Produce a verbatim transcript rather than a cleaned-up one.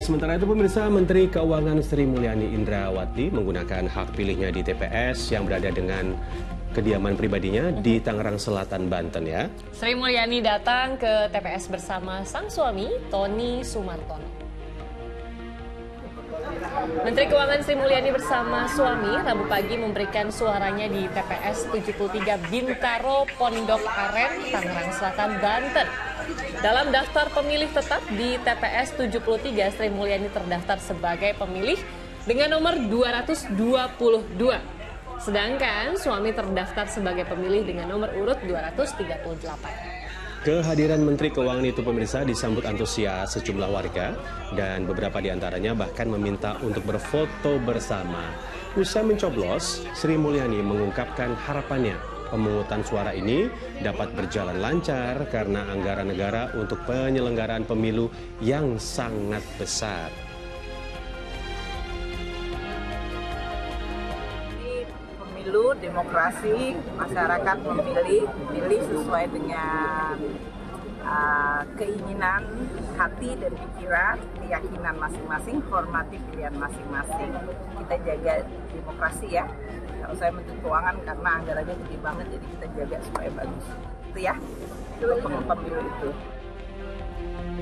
sementara itu pemirsa, Menteri Keuangan Sri Mulyani Indrawati menggunakan hak pilihnya di T P S yang berada dengan kediaman pribadinya di Tangerang Selatan, Banten ya. Sri Mulyani datang ke T P S bersama sang suami, Tony Sumartono. Menteri Keuangan Sri Mulyani bersama suami Rabu pagi memberikan suaranya di T P S tujuh puluh tiga Bintaro, Pondok Aren, Tangerang Selatan, Banten. Dalam daftar pemilih tetap di T P S tujuh puluh tiga, Sri Mulyani terdaftar sebagai pemilih dengan nomor dua ratus dua puluh dua. Sedangkan suami terdaftar sebagai pemilih dengan nomor urut dua ratus tiga puluh delapan. Kehadiran Menteri Keuangan itu pemirsa disambut antusias sejumlah warga dan beberapa di antaranya bahkan meminta untuk berfoto bersama. Usai mencoblos, Sri Mulyani mengungkapkan harapannya pemungutan suara ini dapat berjalan lancar karena anggaran negara untuk penyelenggaraan pemilu yang sangat besar. Pemilu, demokrasi, masyarakat memilih, pilih sesuai dengan uh, keinginan hati dan pikiran, keyakinan masing-masing, hormati pilihan masing-masing. Kita jaga demokrasi ya. Kalau saya Menteri Keuangan karena anggarannya gede banget, jadi kita jaga supaya bagus. Itu ya, itu pemilu itu.